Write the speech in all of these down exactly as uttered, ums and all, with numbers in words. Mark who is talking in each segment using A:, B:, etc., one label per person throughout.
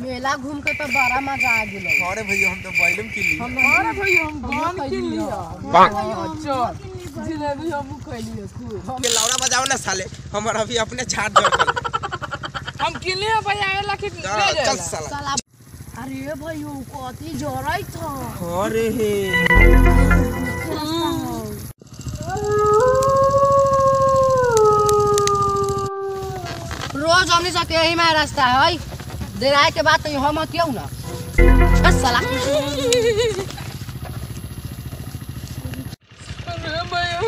A: मेला घूम के तो बड़ा मजा आ गेल।
B: अरे भैया हम तो बैलम किल्ली।
A: अरे भैया हम गन किल्ली। चल जिलेबी हम खइली खूब।
B: के लौड़ा बजाओ ना साले हमर अभी अपने झाड़ जड़ कर।
A: हम किल्ली भैया आवेला कि ले जा।
B: चल साला।
A: अरे भैया कथि जरई छ।
B: अरे हे
A: रोज हमनी सब के यही में रास्ता है देराय के बाद तो हम क्यों ना बस साला अरे भैया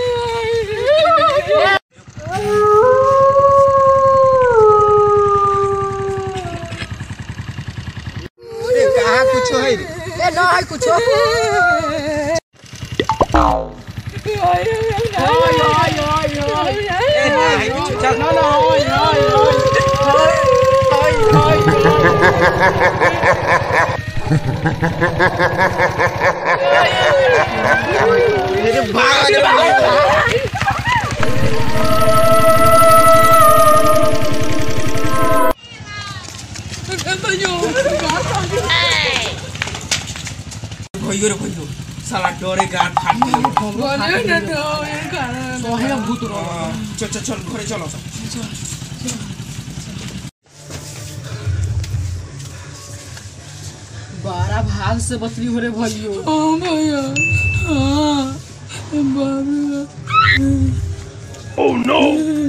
B: अरे कहां कुछ है रे
A: ए ना है कुछ
B: मेरे भाग भैयो रे भैयो साला डरे गाड़ फाट गेल
A: बोले ना तो ये कारण सोहे भूत रो
B: चल चल चल घरे चलो चल
A: बारह भाग से बचली हो रे भैयो ओ भैया हां बाबू ओह नो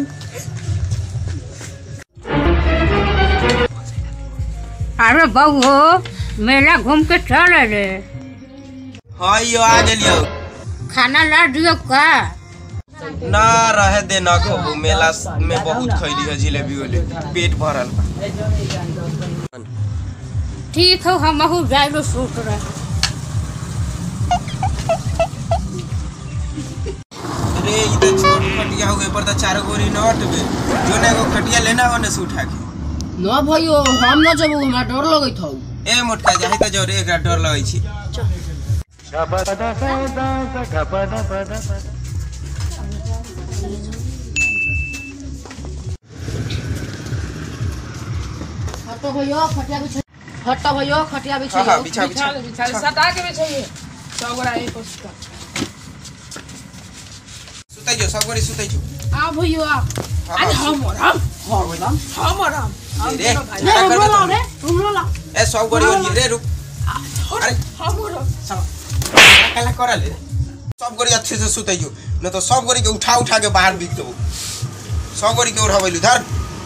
C: अरे बहू मेला घूम के चल रे
B: हां यो आ गेलियो
C: खाना ला दियो का
B: ना रहे दे ना को मेला में बहुत खइली है जिलेबी वाले पेट भरल बा
C: ठीक है हम हु जाइलो सूट रहे
B: अरे इधर छोट खटिया हुए पर तो चार गोरी नोट बे जोने को खटिया लेना होने से उठा के
A: ना भैयो हम ना जब हमरा डर लगैत हौ
B: ए मोटका जाहि त जोरे एकरा डर लगै छी हटो भैया खटिया बिछा हटो भैया खटिया बिछा हां बिछा बिछा
A: बिछा सटा के बिछाइए सब गोरा एक पोस्टर
B: सुतै जो सब गोरी सुतै जो
A: आ भैया अरे हम हम हम हम
B: रे
A: हमरो ला रे हमरो ला
B: ए सब गोरी रे रुक अरे
A: हमरो
B: सब कला कर ले सब गोरी अच्छे से सुतै जो न तो सब गोरी के उठा उठा के बाहर बिक देबो सब गोरी के उठावैलु धर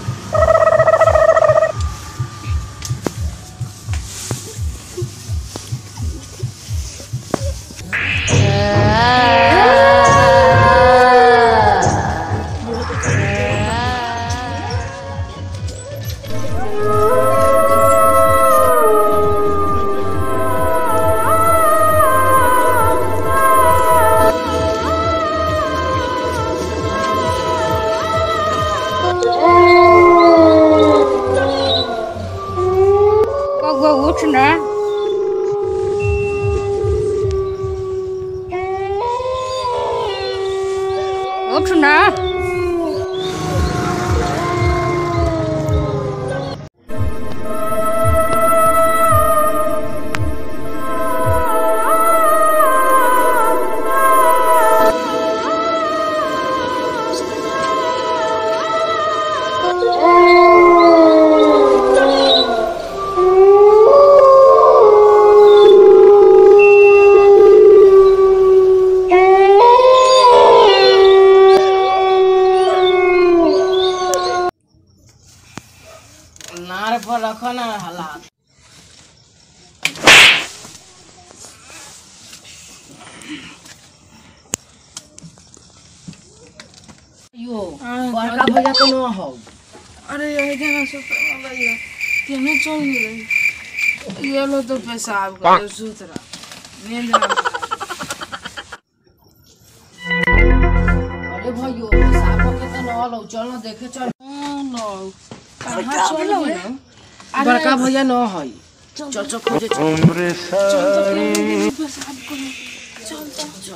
C: उठ ना उठ ना
A: नार पर रखो ना हालात यो बड़का भैया तो न हो
D: अरे यही देना सुतरा भैया केने चल गेले ये लो तो पेशाब कर सुतरा नींद ना
A: अरे भैयो साफ के तो न लो चल ना देखे चल
D: नो कहां चल रे
A: बड़का भैया न है चल चल खोजे चल
D: चल तो पेशाब कर चल चल चल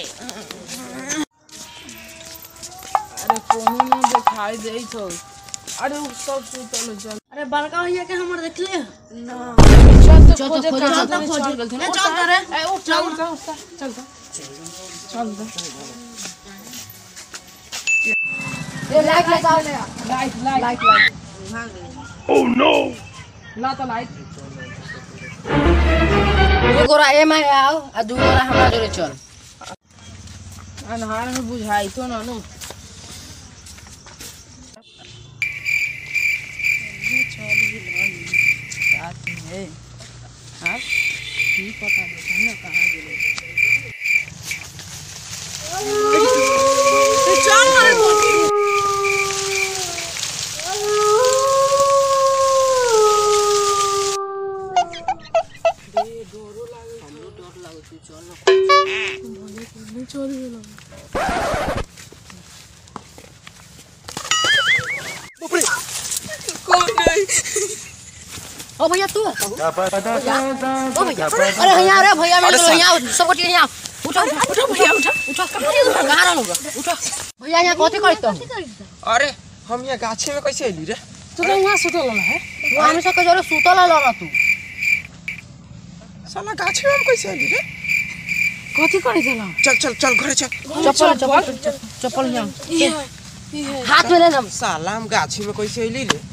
D: अरे कोनो ना दिखाई दे तो अरे वो सब सुतल चल।
A: अरे बड़का भैया के हमर देखले
D: ना चल तो
A: चल
D: खोजे
A: तो
D: कहाँ
A: चल
D: तनी
A: तो
D: चल
A: खोजे
D: चल
A: ए चल करे
D: ए उठ चल उठ चल चल चल ए लाइट लगा light light light oh no ला तो लाइट
A: दू गोरा ए में आओ आ दू गोरा हमरा जोरे चल
D: अनहार में बुझाई तो ना नु साथ में है हां की पता नहीं ना कहां गेले चल मार
A: ओ भैया तू ओ भैया अरे यहाँ रे भैया मेरे को यहाँ सब कुछ यहाँ उठो उठो भैया उठो उठो कहाँ रह लोगे उठो भैया यहाँ कथी करत हो
B: अरे हम यहाँ गाछे में कैसे अइली रे
D: तू तो यहाँ सुतल है
A: वो हमेशा के जोरे सुतल लड़ा तू
B: साला गाछे में हम कैसे अइली रे
D: कथी करे चला
B: चल चल चल घरे चल
A: चप्पल चप्पल चप्पल यहाँ हाथ में लेना
B: साला हम गाछी में कैसे अइली रे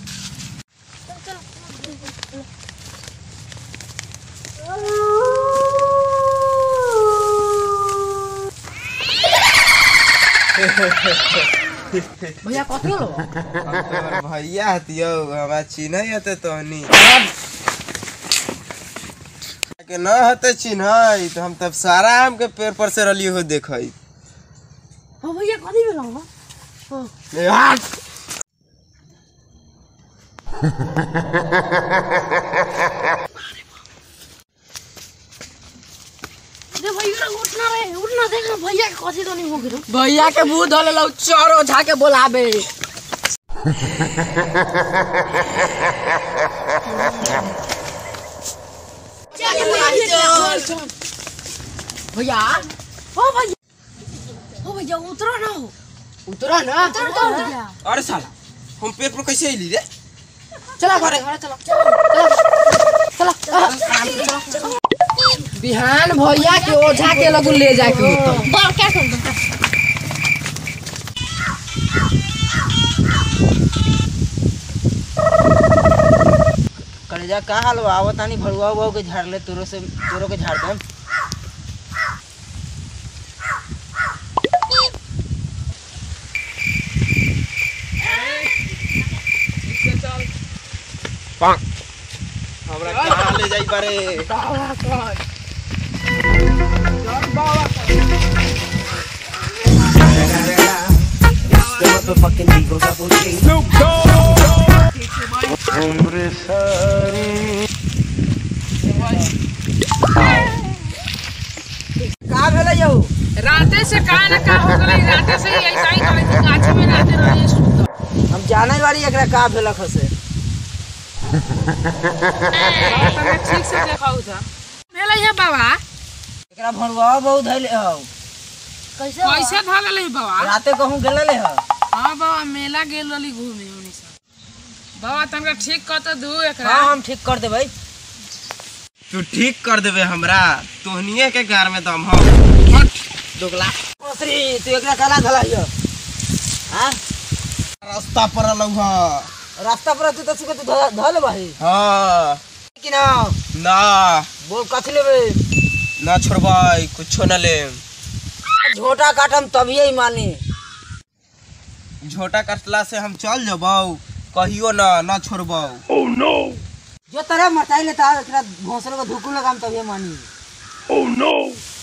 A: भैया कथी लो
B: भैया हतियो हमारा चिन्ह हते तोहनी के न हते चिन्ह तो हम तब सारा आम के पेड़ पर से रली हो देखई
A: हां भैया कथी भेलो हां
B: ले हाथ
A: रे भैया उठना रे उठना देख भैया के कथी तो नहीं हो गेलो
D: भैया के मुंह धले लो चोरो झाके बोलाबे
A: भैया ओ भैया ओ भैया उतरो ना उतरो ना उतरो भैया
B: अरे साला हम पेड़ पर कैसे अइली रे
A: चला घरे घरे चला चला चला
D: बिहान भैया के ओझा के लगू ले जाके
A: बाल क्या कर
E: कलेजा का हाल बा आवत तानी भड़ुआ बहु के झाड़ ले तोरो से तोरो के झाड़ देम
B: हमरा कहां ले जाई पारे
D: बाबा कर चल बाबा
F: उम्र सारी
E: का भेले यौ
D: राते से का ना का हो गई राते से ही ऐसा ही करे तू गाछ में राते रहिए सुत
E: हम जाने वाली एकरा का भेलक हसे
D: तने ठीक से देखाऊ था भेले है बाबा
E: एकरा भड़ुआ बहु धइले हौ
A: कैसे
D: कैसे धल ले बाबा
E: राते कहूं गेले ले ह
D: हां बाबा मेला गेल रही घूमे ओनी से बाबा तनका ठीक कर तो दू एकरा
E: हां हम ठीक कर देबै
B: तू ठीक कर देबे हमरा तोहनिए के घर में दम हो हट दोगला
E: ओसरी तू एकरा काला धला हियो हां
B: रास्ता पर लौहा
E: रास्ता पर तू त सुके तू धल भाई
B: हां
E: कि ना
B: ना
E: बोल कथि लेबे
B: ना छोड़बाई कुछो ना ले
E: झोटा काटम तभिए ही मानी
B: झोटा काटला से हम चल जबाऊ कहियो ना ना छोड़बाऊ
F: ओह नो
E: जो तरह मटाई लेता एकरा भोसले को धुकू लगाम तभिए मानी
F: ओह नो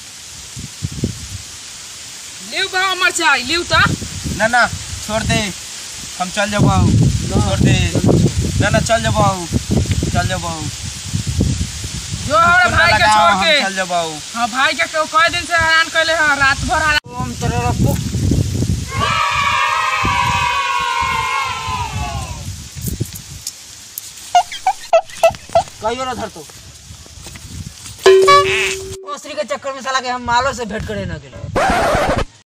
D: लिउ बाबा मरचाई लिउ ता
B: ना ना छोड़ दे हम चल जबाऊ छोड़ दे ना ना चल जबाऊ चल जबाऊ
D: जो हमारे भाई के छोड़ के
B: चल जबाऊ
D: हां भाई के को कई दिन से हैरान करले ह रात भर हैरान
E: ओम तेरे रखो कहियो ना धर तो ओसरी के चक्कर में साला के हम मालो से भेंट करे ना गेले